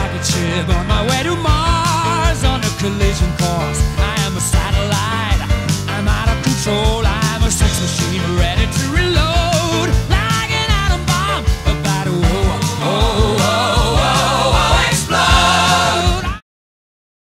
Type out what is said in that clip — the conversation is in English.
rocket ship on my way to Mars on a collision course. I am a satellite, I'm out of control. I'm a sex machine ready to reload.